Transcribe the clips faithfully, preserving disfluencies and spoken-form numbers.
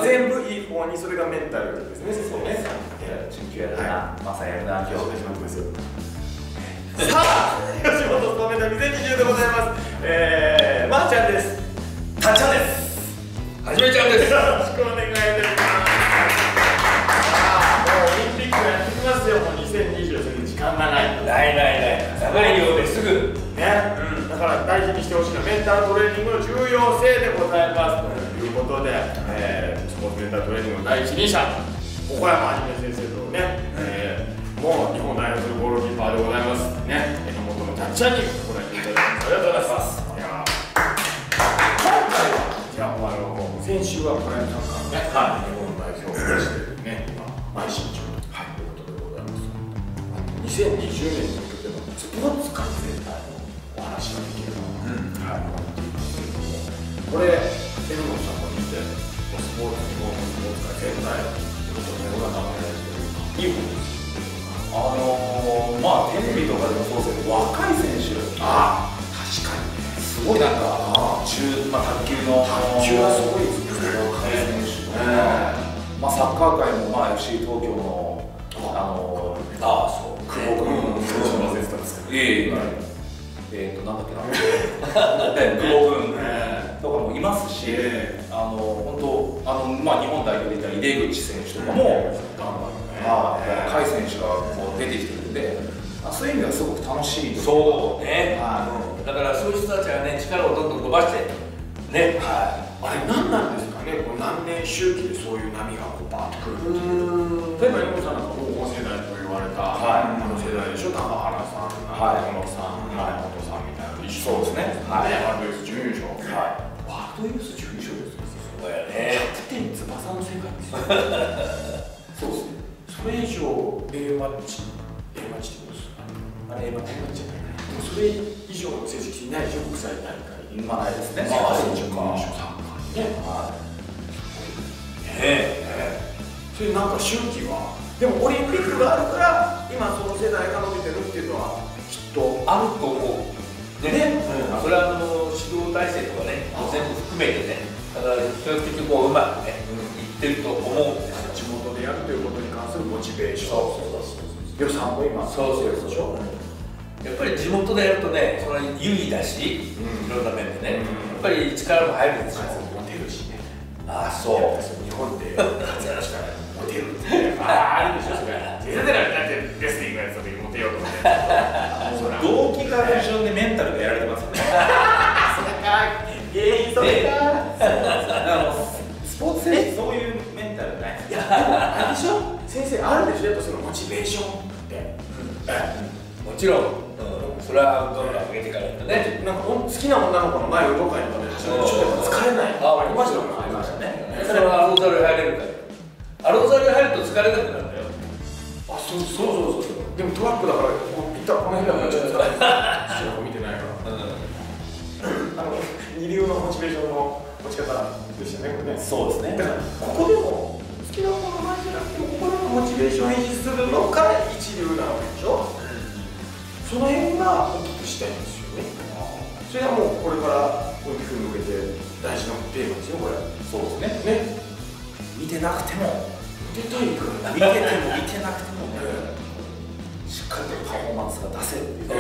全部いい方に、それがメンタルですね。そうね。 中級やな、まさやるな、今日。 さあ、吉本スポメンタルにせんにじゅうでございます。えー、まーちゃんです。 たっちゃんです。はじめちゃんです。 よろしくお願いいたします。さあ、もうオリンピックやってきますよ。もうにせんにじゅう、それ時間がない。 ないないない。長いようですぐ。 ね、うん、だから大事にしてほしいのはメンタルトレーニングの重要性でございます。ということで、えー、スポーツメンタルトレーニングの第一人者、小山はじめ先生とね、えー、もう日本を代表するゴールキーパーでございますね、榎本のたっちゃんにご来店いただきます。ありがとうございます。いや今回は、じゃあ、あの先週はこれなんかね、はい、日本代表を目指してね、今、邁進中ということでございます。にせんにじゅうねんに向けてのスポーツ界全体のお話ができるのかな、はい、思っていますけれども、これ、榎本さんが見て、スポーツ、日本のスポーツ界全体、どのような流れでいい方です。 あのー、まあテレビとかでもそうですけど、若い選手、 ああ、確かにね、 すごいなんか、中、まあ、卓球の、 卓球はすごいですね、 若い選手とか、まあサッカー界も、まあ、エフシー 東京の、あのー、ああ、そう、久保君、 久保君忘れてたんですけど、 ええ、えっと、なんだっけな、久保君とかもいますし、あの本当、あのまあ日本代表でいった井出口選手とかも、若い選手がこう出てきてるんで、そういう意味ではすごく楽しい。 そうね。だからそういう人たちがね、力をどんどん伸ばしてね。 はい。あれ何なんですかね。こう何年周期でそういう波がこうバーッとくるっていう。例えば榎本さんなんか黄金世代と言われたあの世代でしょ。高原さん、小野さん、山本さんみたいな一緒ですね。はい。ワールドユース準優勝。はい。ワールドユース準優勝です。 そうやね。 ひゃくてん翼の世界ですよ。そうですね。それ以上 A マッチ、A マッチってことですか。あれ A マッチじゃない。でもそれ以上の成績ないでしょ、国際大会。 今ないですね。 世界選手権優勝サッカーね。はい。ねえ。それなんか周期は、でもオリンピックがあるから今その世代が伸びてるっていうのはきっとあると思う。でね、それはあの指導体制とかね、全部含めてね、だから比較的こううまくね、いってると思うんですよ。 地元でやるということに関するモチベーション。そうそうそうそう。予算も今そうそうそう。やっぱり地元でやるとね、それ優位だし、いろんな面でね、やっぱり力も入るんですよ。 モテるしね。 ああ、そう。 日本で活躍したらモテるって。ああ、あるでしょ、それ。全然だってレスリングやつでモテようと思って。 動機が一緒でメンタルがやられてますよね。 それか、原因それか。 スポーツ選手そういうメンタルない。 いや、でもあれでしょ、先生あるでしょ、やっぱそのモチベーションって。 もちろん、それはどんどん上げていかないとね。 なんか好きな女の子の前を動かないとね、ちょっと疲れない。 あ、ありましたね。ありましたね。それはアローザルに入れるから。アローザルに入ると疲れなくなるんだよ。 あ、そうそうそうそう。でもトラックだから、こういったこの辺だからちょっと疲れない。ちょっと見てないから。あの二流のモチベーションの持ち方でしたね、これね。 そうですね。 だからここでも好きな子の前じゃなくても、ここでもモチベーションを維持するのが一流なわけでしょ。その辺が大きくしたいんですよね。それはもうこれからオリンピックに向けて大事なテーマですよ、これ。 そうですね。 ね。 見てなくても、 見てたいから。 見てても見てなくてもね、しっかりとパフォーマンスが出せるっていう。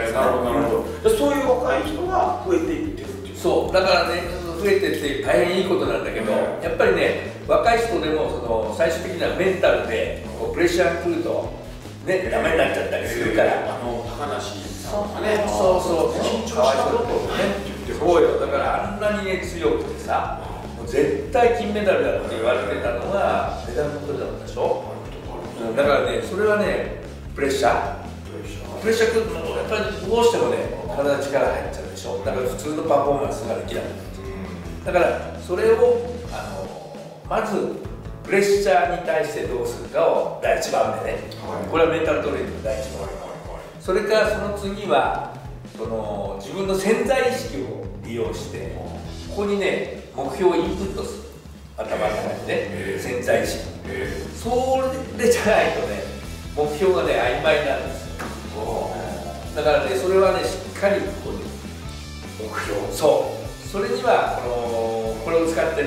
えー、なるほどなるほど。そういう若い人が増えていってるっていう。 そうだからね、増えてって大変いいことなんだけど、やっぱりね、若い人でもその最終的にはメンタルでこうプレッシャーが来るとね、ダメになっちゃったりするから。 あの高梨さんとかね。 そうそうそう。 緊張したことね。 そうよ。だからあんなにね強くてさ、もう絶対金メダルだって言われてたのがメダルの取りだったでしょ。だからね、それはね、プレッシャー。プレッシャーくるとやっぱりどうしてもね、体に力入っちゃうでしょ。だから普通のパフォーマンスができなくなっちゃう。だからそれをあのまずプレッシャーに対してどうするかを第一番目ね。これはメンタルトレーニングの第一番目。それからその次はその自分の潜在意識を利用してここにね目標をインプットする。頭の中にね、潜在意識。それじゃないとね、目標がね曖昧なんですよ。だからね、それはねしっかりここに目標。そう。それにはこのこれを使ってね、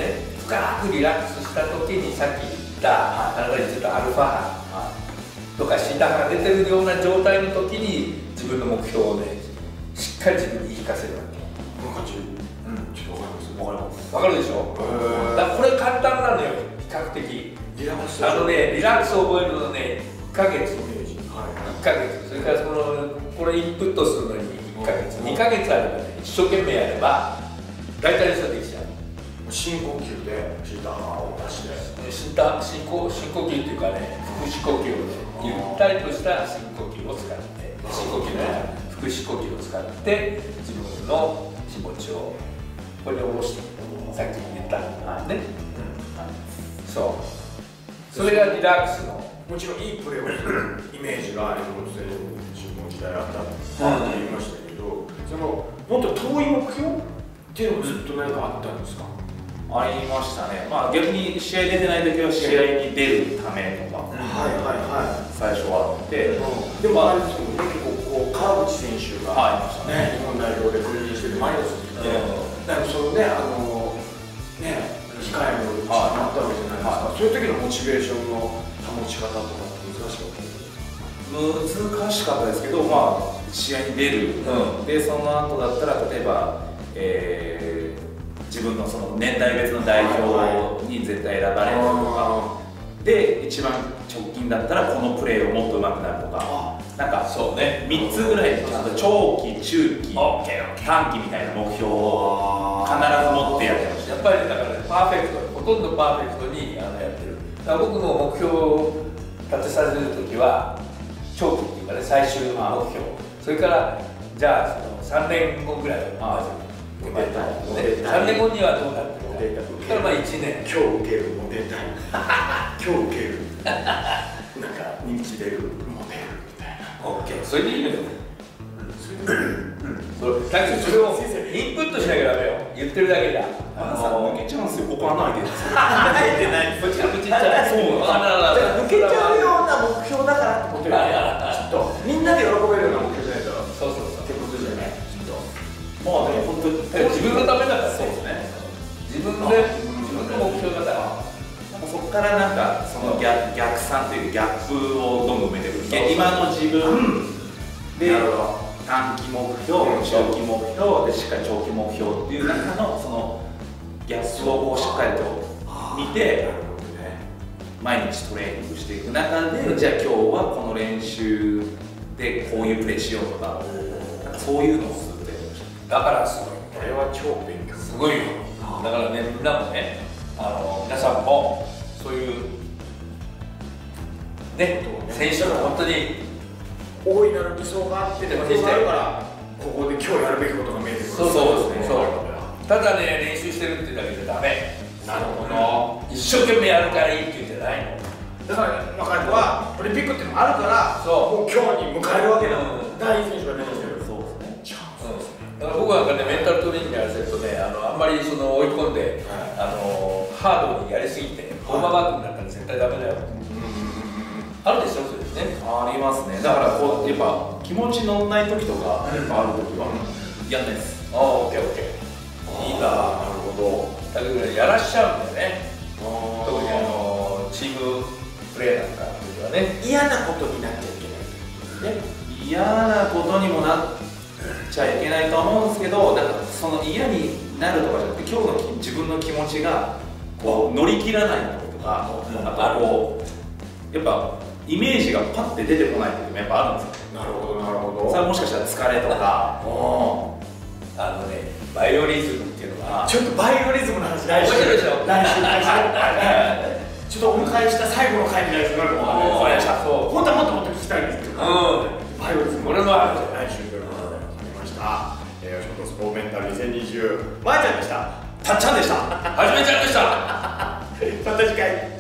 深くリラックスした時にさっき言ったあなたに言ったアルファ波とかシータ波が出てるような状態の時に自分の目標をねしっかり自分に言い聞かせるわけ。 この感じ、うん、ちょっとわかります。わかります。 わかるでしょ。だからこれ簡単なのよ、比較的。 リラックス。 あのね、リラックスを覚えるのね、いっかげつ。いっかげつ。それからそのこれインプットするのにいっかげつ。にかげつあればね、一生懸命やれば大体の人はできちゃう。 深呼吸でシータ波を出して。 深呼深呼吸っていうかね、腹式呼吸をね、ゆったりとした深呼吸を使って、深呼吸ね、腹式呼吸を使って自分の気持ちをこれで下ろして、さっき言ったね、そうそれがリラックスのもちろんいいプレーをするイメージが山本選手の自分の時代あったと言いましたけど、そのもっと遠い目標っていうのもずっと何かあったんですか？ ありましたね。まあ逆に試合出てない時は試合に出るためとか、 はいはいはい、 最初はあって、 でもあれですよね、結構こう川口選手が、 はい、ましたね、 日本代表で君臨しててマイナスって言って、だからそのね、あのね、控えのうちになったわけじゃないですか。そういう時のモチベーションの保ち方とかって難しかったですか？ 難しかったですけど、まあ試合に出る、うん、でその後だったら例えば、えー自分のその年代別の代表に絶対選ばれるとかで、一番直近だったらこのプレーをもっと上手くなるとか、なんかそうね、みっつぐらいちゃんと長期、中期、短期みたいな目標を必ず持ってやってました。 やっぱりだからね、パーフェクト、ほとんどパーフェクトにあのやってる。だから僕の目標を立てさせるときは長期っていうかね、最終目標、それからじゃあそのさんねんごぐらいまずさんねんごにはどうなってるか、それからまあいちねん、 今日受けるモテたい今日受けるなんか人気出るモテるみたいな、 オッケー、それでいいのよ。だけどそれをインプットしなきゃダメよ、言ってるだけじゃあなた抜けちゃうんですよ、ここ穴開いてるんですよ。 開いてないこっちが口ちっちゃい、そう抜けちゃうような目標だからってことよね、きっとみんなで喜べるような目標じゃないと、 そうそうそうってことじゃない、きっと。 まあでも本当に自分のためだから、 そうですね、 自分で自分の目標だから、 なんかそこからなんかその逆逆算というギャップをどんどん埋めてくる。今の自分で短期目標、中期目標でしっかり長期目標っていう中のそのギャップをこうしっかりと見て毎日トレーニングしていく中で、じゃあ今日はこの練習でこういうプレーしようとか、なんかそういうのをずっとやりました。 だからすごい、 これは超勉強、 すごいよ。だからね、みんなもね、あの皆さんもそういうね、選手が本当に大いなる理想があって、目標があるから、ここで今日やるべきことが見えてくる。 そうそうですね。ただね、練習してるってだけじゃダメ。 なるほど。 一生懸命やるからいいっていうんじゃないの。 だから若い子はオリンピックっていうのもあるから、もう今日に迎えるわけだもん。大いい選手が出てきてる。そうですね。チャンスですね。 だから僕なんかね、メンタルトレーニングやらせるとね、あのあんまりその追い込んで、あのハードにやりすぎてオーバーワークになったら絶対ダメだよ。あるでしょ、それですね。 ありますね。だからこうやっぱ気持ち乗んない時とかやっぱある時はやんないです。 ああ、オッケーオッケー。いいんだ。 なるほど。 だけどね、やらしちゃうんだよね。特にあのチームプレーなんかの時はね。 嫌なことになっちゃいけない。ね。 嫌なことにもなっちゃいけないと思うんですけど、なんかその嫌になるとかじゃなくて、今日の自分の気持ちがこう乗り切らないこととか、あとこうやっぱイメージがパッて出てこない時もやっぱあるんですよ。 なるほどなるほど。 それはもしかしたら疲れとか、 あのね、バイオリズムっていうのはちょっとバイオリズムの話来週面白いでしょ。 来週来週ちょっとお迎えした最後の回になるとなるかもわかりました。本当はもっともっと聞きたいんですけど、バイオリズム俺もある。 来週ということで始めました。吉本スポーメンタルにせんにじゅう、まーちゃんでした。 たっちゃんでした。はじめちゃんでした。 また次回。